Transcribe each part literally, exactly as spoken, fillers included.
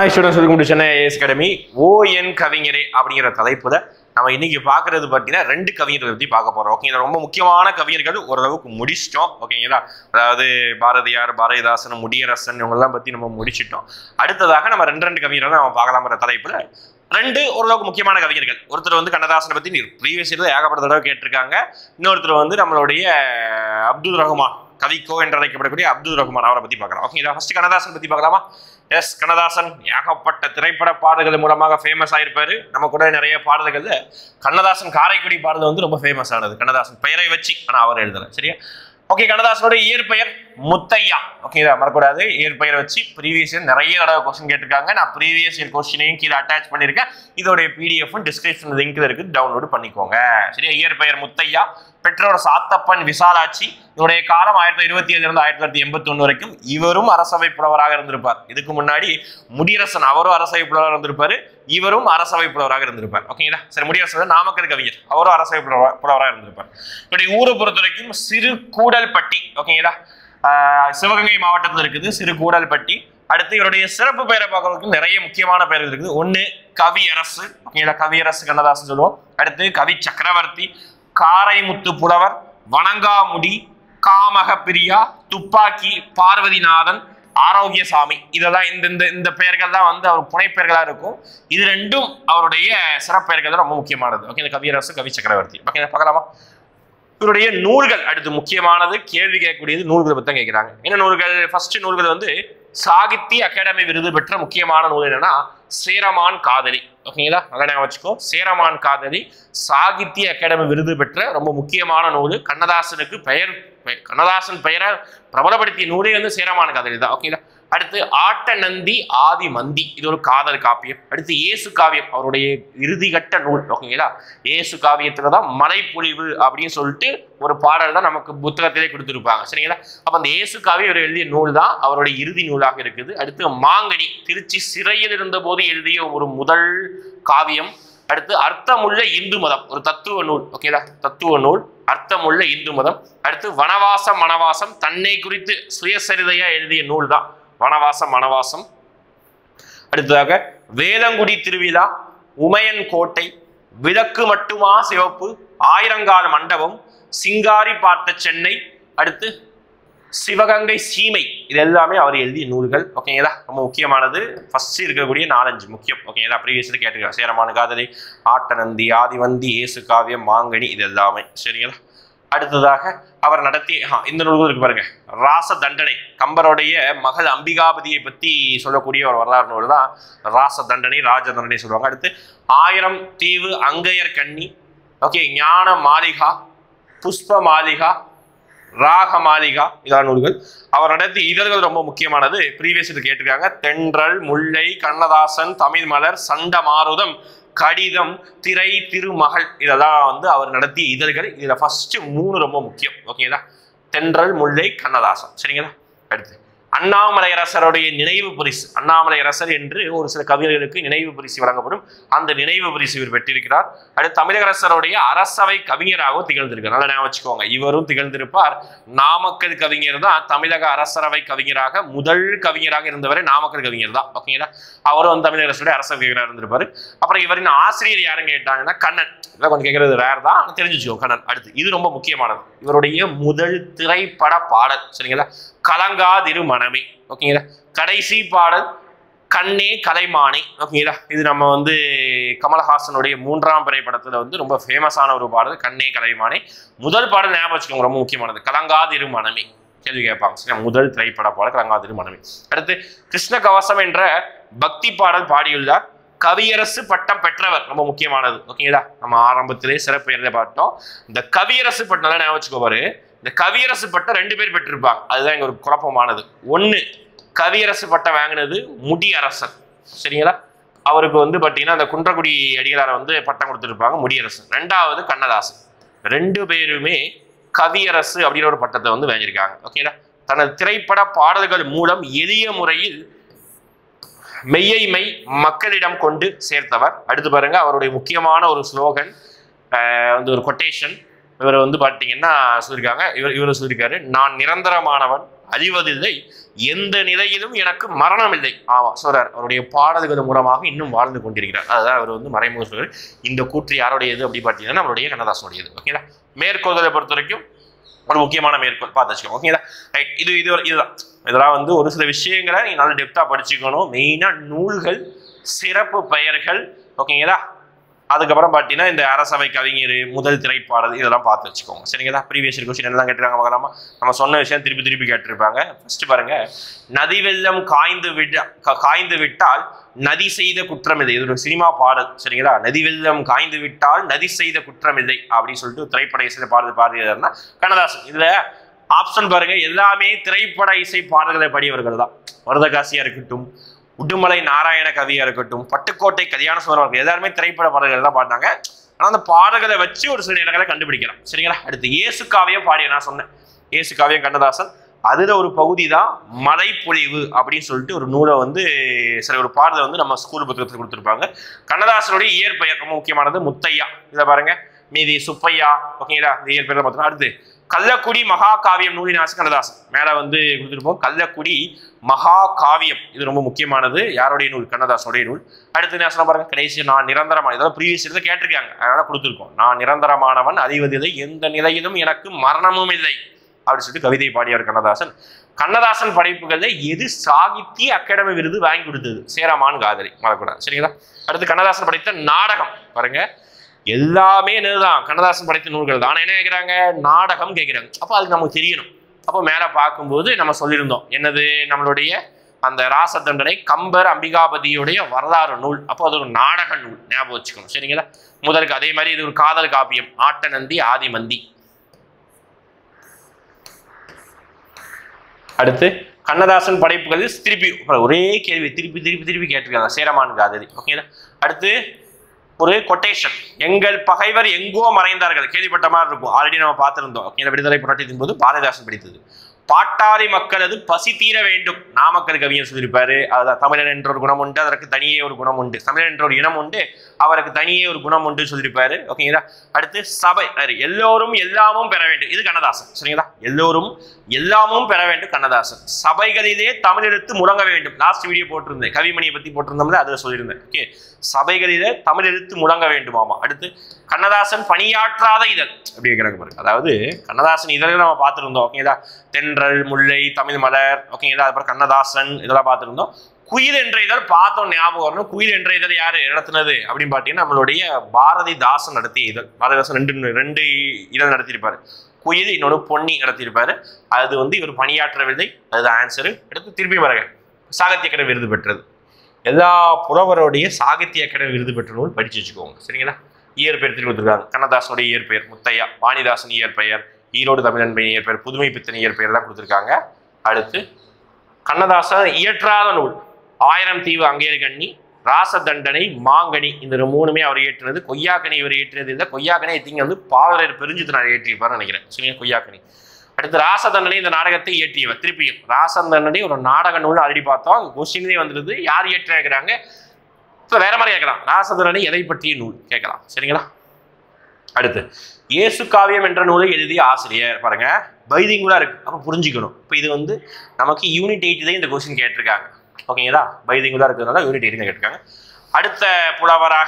Hi students, welcome to Chennai IAS academy. O N கவிஞரே அப்படிங்கிற தலைப்புல நம்ம இன்னைக்கு பார்க்கறது பார்த்தீங்கன்னா ரெண்டு கவிஞர்களை பற்றி பார்க்க போறோம். ஓகே, ரொம்ப முக்கியமான கவிஞர்கள் ஓரளவுக்கு முடிச்சிட்டோம். ஓகேங்களா, அதாவது பாரதியார், பாரதிதாசன், முடியரசன் இவங்கெல்லாம் பற்றி நம்ம முடிச்சிட்டோம். அடுத்ததாக நம்ம ரெண்டு ரெண்டு கவிஞர்கள் நம்ம பார்க்கலாம்ங்கிற தலைப்புல ரெண்டு ஓரளவுக்கு முக்கியமான கவிஞர்கள். ஒருத்தர் வந்து கண்ணதாசனை பற்றி ப்ரீவியஸ் இயர்ல ஏகப்பட்ட தடவை கேட்டிருக்காங்க. இன்னொருத்தர் வந்து நம்மளுடைய அப்துல் ரஹ்மான், கவிக்கோ என்று அழைக்கப்படக்கூடிய அப்துல் ரஹ்மான், அவரை பற்றி பார்க்கலாம். ஓகேங்களா, ஃபர்ஸ்ட் கண்ணதாசன் பற்றி பார்க்கலாமா? எஸ், கண்ணதாசன் ஏகப்பட்ட திரைப்பட பாடல்கள் மூலமாக ஃபேமஸ் ஆயிருப்பாரு. நம்ம கூட நிறைய பாடல்கள் கண்ணதாசன் காரைக்குடி பாடல் வந்து ரொம்ப ஃபேமஸ் ஆனது, கண்ணதாசன் பெயரை வச்சு. ஆனால் அவர் எழுதலை, சரியா? ஓகே, கண்ணதாசனோட இயற்பெயர் முத்தையா. ஓகே, மறக்கூடாது, இயற்பெயரை வச்சு ப்ரீவியஸ் இயர் நிறைய தடவை கொஸ்டின் கேட்டிருக்காங்க. நான் ப்ரீவியஸ் இயர் கொஸ்டினையும் கீழே அட்டாச் பண்ணியிருக்கேன். இதோடைய பிடிஎஃப் டிஸ்கிரிப்ஷன் லிங்க்ல இருக்கு, டவுன்லோடு பண்ணிக்கோங்க. சரியா? இயற்பெயர் முத்தையா. பெற்றோர் சாத்தப்பன் விசாலாட்சி. இவருடைய காலம் ஆயிரத்தி தொள்ளாயிரத்தி இருபத்தி ஏழுல இருந்து ஆயிரத்தி தொள்ளாயிரத்தி எண்பத்தி ஒண்ணு வரைக்கும். இவரும் அரசவை புலவராக இருந்திருப்பார். இதுக்கு முன்னாடி முடியரசன் அவரும் அரசவை புலவராக இருந்திருப்பாரு, இவரும் அரசவை புலவராக இருந்திருப்பார். ஓகேங்களா, சரி. முடியரசன் நாமக்கல் கவிஞர், அவரும் அரசவை புலவராக இருந்திருப்பார். இவருடைய ஊரை பொறுத்த வரைக்கும் சிறு கூடல்பட்டி. ஓகேங்களா, சிவகங்கை மாவட்டத்தில் இருக்குது சிறு கூடல்பட்டி. அடுத்து இவருடைய சிறப்பு பெயரை பார்க்கறதுக்கு நிறைய முக்கியமான பெயர்கள் இருக்குது. ஒன்று கவியரசு. ஓகேங்களா, கவியரசு கண்ணதாசன் சொல்லுவோம். அடுத்து கவி சக்கரவர்த்தி, காரைமுத்து புலவர், வணங்காமுடி, காமக பிரியா, துப்பாக்கி, பார்வதிநாதன், ஆரோக்கியசாமி. இதெல்லாம் இந்த இந்த இந்த பெயர்கள் தான் வந்து அவர் புனைப்பெயர்களாக இருக்கும். இது ரெண்டும் அவருடைய சிறப்பெயர்கள் ரொம்ப முக்கியமானது. ஓகே, இந்த கவியரசு, கவி சக்கரவர்த்தி. ஓகே, பார்க்கலாமா? இவருடைய நூல்கள் அடுத்து முக்கியமானது, கேள்வி கேட்கக்கூடியது நூல்களை பற்றி தான் கேட்கிறாங்க. என்ன நூல்கள்? ஃபர்ஸ்ட் நூல்கள் வந்து சாகித்ய அகாடமி விருது பெற்ற முக்கியமான நூல் என்னன்னா சேரமான் காதலி. ஓகேங்களா, நல்லா ஞாபகம் வச்சுக்கோ. சேரமான் காதலி சாகித்ய அகாடமி விருது பெற்ற ரொம்ப முக்கியமான நூல். கண்ணதாசனுக்கு பெயர் கண்ணதாசன் பெயரை பிரபலப்படுத்திய நூலே வந்து சேரமான் காதலி தான். ஓகேங்களா. அடுத்து ஆட்ட நந்தி ஆதி மந்தி, இது ஒரு காதல் காப்பியம். அடுத்து இயேசு காவியம், அவருடைய இறுதிகட்ட நூல். ஓகேங்களா, இயேசு காவியத்துல தான் மலைப்பொழிவு அப்படின்னு சொல்லிட்டு ஒரு பாடல் தான் நமக்கு புத்தகத்திலே கொடுத்துருப்பாங்க. சரிங்களா, அப்ப அந்த இயேசு காவியம் இவர் எழுதிய நூல் தான் அவருடைய இறுதி நூலாக இருக்குது. அடுத்து மாங்கனி, திருச்சி சிறையில் இருந்த போது எழுதிய ஒரு முதல் காவியம். அடுத்து அர்த்தமுள்ள இந்து மதம், ஒரு தத்துவ நூல். ஓகேங்களா, தத்துவ நூல், அர்த்தமுள்ள இந்து மதம். அடுத்து வனவாசம் மனவாசம், தன்னை குறித்து சுயசரிதையா எழுதிய நூல் தான் வனவாசம் மனவாசம். அடுத்ததாக வேலங்குடி திருவிழா, உமையன் கோட்டை, விளக்கு மட்டுமா சிவப்பு, ஆயிரங்கால் மண்டபம், சிங்காரி பார்த்த சென்னை, அடுத்து சிவகங்கை சீமை. இது எல்லாமே அவர் எழுதிய நூல்கள். ஓகேங்களா, ரொம்ப முக்கியமானது. ஃபர்ஸ்ட் இருக்கக்கூடிய நாலஞ்சு முக்கியம். ஓகேங்களா, ப்ரீவியஸ்ல கேட்டுருக்கேன். சேரமான காதலி, ஆட்டநந்தி, ஆதிவந்தி, இயேசு காவியம், மாங்கனி, இது எல்லாமே. சரிங்களா. அடுத்ததாக அவர் நடத்திய இந்த நூல்கள் இருக்கு பாருங்க. ராச தண்டனை, கம்பருடைய மகள் அம்பிகாபதியை பற்றி சொல்லக்கூடிய ஒரு வரலாறு நூல் தான் ராச தண்டனை, ராஜ தண்டனை சொல்லுவாங்க. அடுத்து ஆயிரம் தீவு அங்கையர் கண்ணி. ஓகே, ஞான மாளிகா, புஷ்ப மாளிகா, ராக மாளிகா, இதான நூல்கள். அவர் நடத்திய இதழ்கள் ரொம்ப முக்கியமானது. ப்ரீவியஸ் இது கேட்டிருக்காங்க. தென்றல், முல்லை, கண்ணதாசன், தமிழ் மலர், சண்ட மாருதம், கடிதம், திரை, திருமகள், இதெல்லாம் வந்து அவர் நடத்திய இதழ்கள். இதுல ஃபர்ஸ்ட் மூணு ரொம்ப முக்கியம். ஓகேங்களா, தென்றல், முல்லை, கண்ணதாசன். சரிங்களா. அடுத்து அண்ணாமலையரசருடைய நினைவு பரிசு. அண்ணாமலையரசர் என்று ஒரு சில கவிஞர்களுக்கு நினைவு பரிசு வழங்கப்படும். அந்த நினைவு பரிசு இவர் பெற்றிருக்கிறார். அடுத்து தமிழகரசருடைய அரசவை கவிஞராகவும் திகழ்ந்திருக்கிறார். நல்லா ஞாபகம் வச்சுக்கோங்க, இவரும் திகழ்ந்திருப்பார். நாமக்கல் கவிஞர் தான் தமிழக அரசரவை கவிஞராக முதல் கவிஞராக இருந்தவரை நாமக்கல் கவிஞர் தான். ஓகேங்களா, அவரும் வந்து தமிழகரசருடைய அரசவை கவிஞராக இருந்திருப்பாரு. அப்புறம் இவரின் ஆசிரியர் யாருன்னு கேட்டாங்கன்னா கண்ணன். இதெல்லாம் கொஞ்சம் கேட்கறது ரேர் தான், தெரிஞ்சு வச்சுக்கோ. கண்ணன். அடுத்து இது ரொம்ப முக்கியமானது, இவருடைய முதல் திரைப்பட பாடல். சரிங்களா, கலங்காதிரு மனமே. ஓகேங்களா. கடைசி பாடல் கண்ணே கலைமானே. ஓகேங்களா, இது நம்ம வந்து கமலஹாசனுடைய மூன்றாம் திரைப்படத்துல வந்து ரொம்ப ஃபேமஸான ஒரு பாடல், கண்ணே கலைமானே. முதல் பாடல் ஞாபகம் வச்சுக்கோங்க, ரொம்ப முக்கியமானது, கலங்காதிரு மனமே. கேள்வி கேட்பாங்க. சரி, முதல் திரைப்பட பாடல் கலங்காதிரு மனமே. அடுத்து கிருஷ்ண கவசம் என்ற பக்தி பாடல் பாடியுள்ளார். கவியரசு பட்டம் பெற்றவர், ரொம்ப முக்கியமானது. ஓகேங்களா, நம்ம ஆரம்பத்திலே சிறப்பு பார்த்தோம். இந்த கவியரசு பட்டம் ஞாபகம் வச்சுக்கோப்பாரு. இந்த கவியரசு பட்டம் ரெண்டு பேர் பெற்றிருப்பாங்க, அதுதான் இங்க ஒரு குழப்பமானது. ஒண்ணு கவியரசு பட்டம் வாங்கினது முடியரசன். சரிங்களா, அவருக்கு வந்து பாத்தீங்கன்னா அந்த குன்றக்குடி அடிகளாரை வந்து பட்டம் கொடுத்துருப்பாங்க, முடியரசன். ரெண்டாவது கண்ணதாசன். ரெண்டு பேருமே கவியரசு அப்படின்ற ஒரு பட்டத்தை வந்து வாங்கியிருக்காங்க. ஓகேங்களா, தனது திரைப்பட பாடல்கள் மூலம் எளிய முறையில் மெய்யை மக்களிடம் கொண்டு சேர்த்தவர். அடுத்து பாருங்க, அவருடைய முக்கியமான ஒரு ஸ்லோகன் வந்து ஒரு கொட்டேஷன். இவர் வந்து பார்த்தீங்கன்னா சொல்லியிருக்காங்க, இவர் இவர் சொல்லியிருக்காரு, நான் நிரந்தரமானவன், அழிவதில்லை, எந்த நிலையிலும் எனக்கு மரணம் இல்லை. ஆமா சொல்றார், அவருடைய பாடல்கள் மூலமாக இன்னும் வாழ்ந்து கொண்டிருக்கிறார். அதுதான் அவர் வந்து மறைமுக சொல்றாரு. இந்த கூற்று யாருடையது அப்படி பார்த்தீங்கன்னா நம்மளுடைய கண்ணதாசனுடையது. ஓகேங்களா. மேற்கோள்களை பொறுத்த வரைக்கும் ஒரு முக்கியமான மேற்கோள் பார்த்து வச்சுக்கோங்க. ஓகேங்களா. ரைட். இது இது இதுதான் இதெல்லாம் வந்து ஒரு சில விஷயங்களை நீங்க நல்லா டெப்தா படிச்சுக்கணும். மெயினா நூல்கள், சிறப்பு பெயர்கள், ஓகேங்களா. அதுக்கப்புறம் பார்த்தீங்கன்னா இந்த அரசவை கவிஞர், முதல் திரைப்பாடல், இதெல்லாம் பார்த்து வச்சுக்கோங்க. சரிங்களா. ப்ரீவியஸ் கொஸ்டின் எல்லாம் கேட்டிருக்காங்க பார்க்கலாமா. நம்ம சொன்ன விஷயம் திருப்பி திருப்பி கேட்டிருப்பாங்க. ஃபர்ஸ்ட் பாருங்க, நதி வெள்ளம் காய்ந்து விட காய்ந்து விட்டால் நதி செய்த குற்றம் இல்லை. இது ஒரு சினிமா பாடல். சரிங்களா. நதி வெள்ளம் காய்ந்து விட்டால் நதி செய்த குற்றம் இல்லை அப்படின்னு சொல்லிட்டு திரைப்பட இசை பாடல் பாடுகிறாருன்னா கண்ணதாசன். இதுல ஆப்ஷன் பாருங்க, எல்லாமே திரைப்பட இசை பாடல்களை படியவர்கள் தான். வரதகாசியா இருக்கட்டும், உடுமலை நாராயண கவியா இருக்கட்டும், பட்டுக்கோட்டை கல்யாண சுந்தரம், எல்லாருமே திரைப்பட பாடல்கள் தான் பாடினாங்க. ஆனால் அந்த பாடல்களை வச்சு ஒரு சில இடங்களை கண்டுபிடிக்கலாம். சரிங்களா. அடுத்து இயேசு காவியம் பாடிய நான் சொன்னேன், இயேசு காவியம் கண்ணதாசன். அதுல ஒரு பகுதி தான் மலைப்பொழிவு அப்படின்னு சொல்லிட்டு ஒரு நூலை வந்து சில ஒரு பாடலை வந்து நம்ம ஸ்கூல் புத்தகத்தில் கொடுத்துருப்பாங்க. கண்ணதாசனுடைய இயற்பெயர் ரொம்ப முக்கியமானது முத்தையா. இதை பாருங்க, மீதி சுப்பையா, ஓகேங்களா. இந்த இயற்பெயர் பார்த்தோம்னா அடுத்து கள்ளக்குடி மகா காவியம் நூலினாசு கண்ணதாசன் மேல வந்து கொடுத்துருப்போம். கள்ளக்குடி மகா காவியம் இது ரொம்ப முக்கியமானது. யாருடைய நூல்? கண்ணதாசனுடைய நூல். அடுத்து என்ன சொல்ல பாருங்க, கடைசி நான் நிரந்தரமான, இதெல்லாம் ப்ரீவியஸ் இயர்ல கேட்டிருக்காங்க, அதனால கொடுத்துருக்கோம். நான் நிரந்தரமானவன், அழிவதில்லை, எந்த நிலையிலும் எனக்கு மரணமும் இல்லை அப்படின்னு சொல்லிட்டு கவிதை பாடியவர் கண்ணதாசன். கண்ணதாசன் படைப்புகள்ல எது சாகித்ய அகாடமி விருது வாங்கி கொடுத்தது? சேரமான் காதலி, மறக்கூடாது. சரிங்களா. அடுத்து கண்ணதாசன் படைத்த நாடகம் பாருங்க, எல்லாமே என்னதுதான் கண்ணதாசன் படைத்த நூல்கள் தான். என்ன கேட்குறாங்க? நாடகம் கேட்குறாங்க. அப்போ அதுக்கு நமக்கு தெரியணும். அப்போ மேலே பார்க்கும்போது நம்ம சொல்லியிருந்தோம் என்னது, நம்மளுடைய அந்த ராச தண்டனை கம்பர் அம்பிகாபதியுடைய வரலாறு நூல். அப்போ அது ஒரு நாடக நூல், ஞாபகம் வச்சுக்கணும். சரிங்களா. முதலுக்கு அதே மாதிரி இது ஒரு காதல் காப்பியம், ஆட்டநந்தி ஆதிமந்தி. அடுத்து கண்ணதாசன் படைப்புகள் திருப்பி ஒரே கேள்வி திருப்பி திருப்பி திருப்பி கேட்டிருக்காங்க, சேரமான் காதலி. ஓகேங்களா. அடுத்து ஒரு கொட்டேஷன், எங்கள் பகைவர் எங்கோ மறைந்தார்கள், கேள்விப்பட்ட மாதிரி இருக்கும், ஆல்ரெடி நம்ம பார்த்திருந்தோம். விடுதலை போராட்டத்தின் போது பாரதிதாசன் படித்தது. பாட்டாளி மக்களது பசி தீர வேண்டும், நாமக்கல் கவிஞர் சொல்லியிருப்பாரு. அதுதான் தமிழன் என்ற ஒரு குணம் உண்டு, அதற்கு தனியே ஒரு குணம் உண்டு. தமிழன் என்ற ஒரு இனம் உண்டு, அவருக்கு தனியே ஒரு குணம் உண்டு சொல்லியிருப்பாரு. ஓகேங்களா. அடுத்து சபை, எல்லோரும் எல்லாமும் பெற வேண்டும், இது கண்ணதாசன். சரிங்களா. எல்லோரும் எல்லாமும் பெற வேண்டும் கண்ணதாசன். சபைகளிலே தமிழ் எழுத்து முழங்க வேண்டும், லாஸ்ட் வீடியோ போட்டிருந்தேன், கவிமணியை பத்தி போட்டிருந்தோம்ல, அதில் சொல்லியிருந்தேன். ஓகே, சபைகளிலே தமிழ் எழுத்து முழங்க வேண்டுமாமா. அடுத்து கண்ணதாசன் பணியாற்றாத இதழ் அப்படி கேட்குறாங்க பாருங்க. அதாவது கண்ணதாசன் இதழில் நம்ம பார்த்துருந்தோம். ஓகேங்களா. தென்றல், முல்லை, தமிழ் மலர், ஓகேங்களா. அதுக்கப்புறம் கண்ணதாசன் இதெல்லாம் பார்த்துருந்தோம். குயில் என்ற இதழ் பார்த்தோம், ஞாபகம் வரணும். குயில் என்ற இதழ் யாரு நடத்தினது அப்படின்னு பார்த்தீங்கன்னா நம்மளுடைய பாரதிதாசன் நடத்திய இதழ். பாரதிதாசன் ரெண்டு ரெண்டு இதழ் நடத்தியிருப்பாரு. குயில், இன்னொரு பொன்னி நடத்தியிருப்பாரு. அது வந்து இவர் பணியாற்றவில்லை, அதுதான் ஆன்சரு. அடுத்து திருப்பி பாருங்க, சாகித்ய அகாடமி விருது பெற்றது. எல்லா புலவருடைய சாகித்ய அகாடமி விருது பெற்ற நூல் படிச்சு வச்சுக்கோங்க. சரிங்களா. இயற்பெயர் திருப்பி கொடுத்துருக்காங்க. கண்ணதாசனுடைய இயற்பெயர் முத்தையா, வாணிதாசன் இயற்பெயர், ஈரோடு தமிழன்பை இயற்பெயர், புதுமை பித்தன் இயற்பெயர் தான் கொடுத்துருக்காங்க. அடுத்து கண்ணதாசன் இயற்றாத நூல் ஆயிரம் தீவு அங்கேயர் கண்ணி, ராச தண்டனை, மாங்கனி, இந்த மூணுமே அவர் இயற்றினது. கொய்யாக்கனி இவர் இயற்றினது இல்லை. கொய்யாக்கனி திங்க வந்து பாவலர் பெருஞ்சித்தனார் இயற்றியிருப்பார் நினைக்கிறேன். சரிங்க, கொய்யாக்கனி. அடுத்து ராச தண்டனை இந்த நாடகத்தை இயற்றியவர். திருப்பியும் ராச தண்டனை ஒரு நாடக நூல் ஆல்ரெடி பார்த்தோம். கொஸ்டினே வந்துருது, யார் இயற்றிருக்கிறாங்க. இப்போ வேற மாதிரி கேட்கலாம், ராச தண்டனை எதை பற்றிய நூல் கேட்கலாம். சரிங்களா. அடுத்து இயேசு காவியம் என்ற நூலை எழுதிய ஆசிரியர் பாருங்க, பைலிங்குலா இருக்கு, அப்போ புரிஞ்சுக்கணும். இப்போ இது வந்து நமக்கு யூனிட் எயிட்லேயே இந்த கொஸ்டின் கேட்டிருக்காங்க. ஓகேங்களா. பைலிங்குலா இருக்கிறதுனால யூனிட் எயிட் கேட்டிருக்காங்க. அடுத்த புலவராக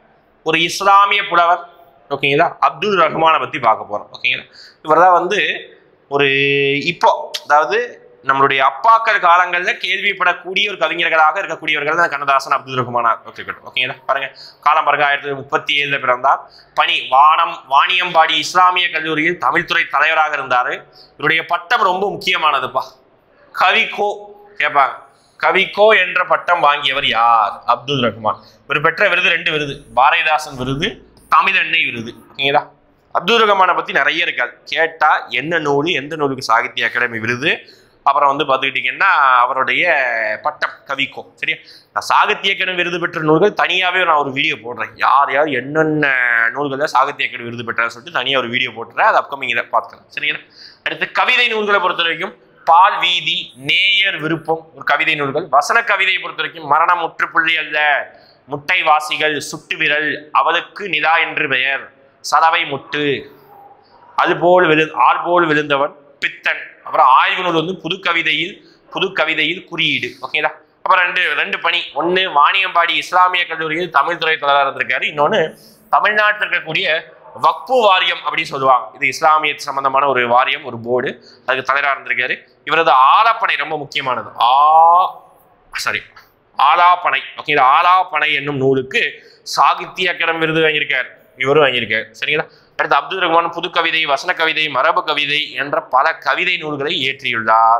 ஒரு இஸ்லாமிய புலவர், ஓகேங்களா, அப்துல் ரஹ்மானை பற்றி பார்க்க போகிறோம். ஓகேங்களா. இவர் தான் வந்து ஒரு இப்போ அதாவது நம்மளுடைய அப்பாக்கள் காலங்களில் கேள்விப்படக்கூடிய ஒரு கவிஞர்களாக இருக்கக்கூடியவர்கள் தான் கண்ணதாசன், அப்துல் ரஹ்மானா. ஓகே, ஓகேங்களா. பாருங்க, காலம் பாருங்க, ஆயிரத்தி தொள்ளாயிரத்தி முப்பத்தி ஏழுல பிறந்தார். பணி வானம் வாணியம்பாடி இஸ்லாமிய கல்லூரியில் தமிழ்துறை தலைவராக இருந்தார். இவருடைய பட்டம் ரொம்ப முக்கியமானதுப்பா, கவிக்கோ கேட்பாங்க. கவிக்கோ என்ற பட்டம் வாங்கியவர் யார்? அப்துல் ரஹ்மான். இவர் பெற்ற விருது ரெண்டு விருது, பாரதிதாசன் விருது, தமிழன்னை விருது. ஓகேங்களா. அப்துல் ரஹ்மானை பத்தி நிறைய இருக்காது, கேட்டா என்ன நூல், எந்த நூலுக்கு சாகித்ய அகாடமி விருது, அப்புறம் வந்து பார்த்துக்கிட்டிங்கன்னா அவருடைய பட்டம் கவிக்கோ. சரியா. நான் சாகித்ய அகாடமி விருது பெற்ற நூல்கள் தனியாகவே நான் ஒரு வீடியோ போடுறேன், யார் யார் என்னென்ன நூல்களில் சாகித்ய அகாடமி விருது பெற்றான்னு சொல்லிட்டு தனியாக ஒரு வீடியோ போட்டுறேன், அது அப்கமிங் இதை பார்த்துக்கலாம். சரிங்களா. அடுத்து கவிதை நூல்களை பொறுத்த வரைக்கும் பால் வீதி, நேயர் விருப்பம் ஒரு கவிதை நூல்கள். வசன கவிதையை பொறுத்த வரைக்கும் மரணம் முற்றுப்புள்ளி அல்ல, முட்டை வாசிகள், சுட்டு விரல், அவளுக்கு நிலா என்று பெயர், சலவை முட்டு, அதுபோல் விழு ஆள்போல் விழுந்தவன், பித்தன், அப்புறம் ஆய்வு நூல் வந்து புது கவிதையில் புது கவிதையில் குறியீடு. ஓகேங்களா? அப்புறம் ரெண்டு ரெண்டு பணி, ஒன்று வாணியம்பாடி இஸ்லாமிய கல்லூரியில் தமிழ் துறை தலைவராக இருந்திருக்காரு, இன்னொன்று தமிழ்நாட்டில் இருக்கக்கூடிய வக்பு வாரியம் அப்படின்னு சொல்லுவாங்க, இது இஸ்லாமிய சம்பந்தமான ஒரு வாரியம், ஒரு போர்டு, அதுக்கு தலைவராக இருந்திருக்காரு. இவரது ஆலாப்பனை ரொம்ப முக்கியமானது, ஆ சாரி ஆலாப்பனை. ஓகே, இது ஆலாப்பனை என்னும் நூலுக்கு சாகித்ய அகாடமி விருது வாங்கியிருக்காரு, இவரும் வாங்கியிருக்காரு. சரிங்களா? அடுத்து அப்துல் ரஹ்மான் புது கவிதை, வசன கவிதை, மரபு கவிதை என்ற பல கவிதை நூல்களை இயற்றியுள்ளார்.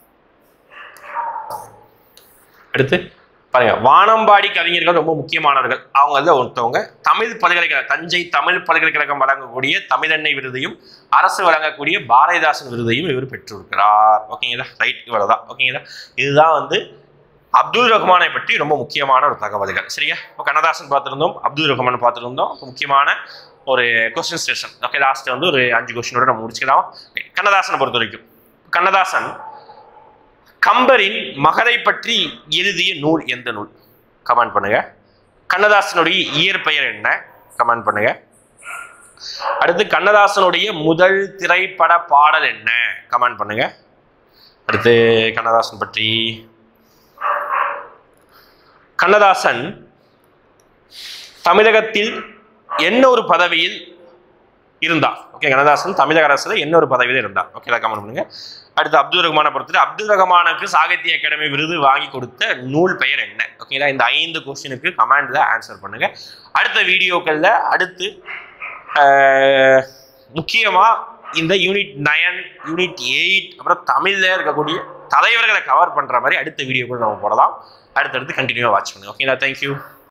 அடுத்து பாருங்க, வானம்பாடி கவிஞர்கள் ரொம்ப முக்கியமானவர்கள். அவங்க வந்து ஒருத்தவங்க தமிழ் பல்கலைக்கழகம், தஞ்சை தமிழ் பல்கலைக்கழகம் வழங்கக்கூடிய தமிழெண்ணை விருதையும் அரசு வழங்கக்கூடிய பாரதிதாசன் விருதையும் இவர் பெற்றிருக்கிறார். ஓகேங்களா? ரைட், இவ்வளவுதான். ஓகேங்களா? இதுதான் வந்து அப்துல் ரஹ்மானை பற்றி ரொம்ப முக்கியமான ஒரு தகவல்கள். சரியா? இப்போ கண்ணதாசன் பார்த்துருந்தோம், அப்துல் ரஹ்மான் பார்த்துருந்தோம். முக்கியமான ஒரு கொஸ்டின் ஸ்டேஷன். ஓகே, லாஸ்ட் வந்து ஒரு அஞ்சு கொஸ்டினோட நம்ம முடிச்சுக்கலாம். கண்ணதாசனை பொறுத்த வரைக்கும், கண்ணதாசன் கம்பரின் மகரை பற்றி எழுதிய நூல் எந்த நூல்? கமெண்ட் பண்ணுங்க. கண்ணதாசனுடைய இயற்பெயர் என்ன? கமெண்ட் பண்ணுங்க. அடுத்து கண்ணதாசனுடைய முதல் திரைப்பட பாடல் என்ன? கமெண்ட் பண்ணுங்க. அடுத்து கண்ணதாசன் பற்றி, கண்ணதாசன் தமிழகத்தில் என்ன ஒரு பதவியில் இருந்தார்? ஓகே, கண்ணதாசன் தமிழக அரசுல என்ன ஒரு பதவியில் இருந்தார்? ஓகே, கமெண்ட் பண்ணுங்க. அடுத்து அப்துல் ரஹ்மானை பொறுத்து, அப்துல் ரஹ்மானுக்கு சாகித்ய அகாடமி விருது வாங்கி கொடுத்த நூல் பெயர் என்ன? ஓகேங்களா? இந்த ஐந்து கொஸ்டினுக்கு கமெண்ட்ல ஆன்சர் பண்ணுங்க. அடுத்த வீடியோக்கள்ல அடுத்து முக்கியமா இந்த யூனிட் நைன், யூனிட் எயிட், அப்புறம் தமிழ்ல இருக்கக்கூடிய தலைவர்களை கவர் பண்ற மாதிரி அடுத்த வீடியோக்கள் நம்ம போடலாம். அடுத்தடுத்து கண்டினியூவா வாட்ச் பண்ணுங்க. ஓகேங்களா? தேங்க்யூ.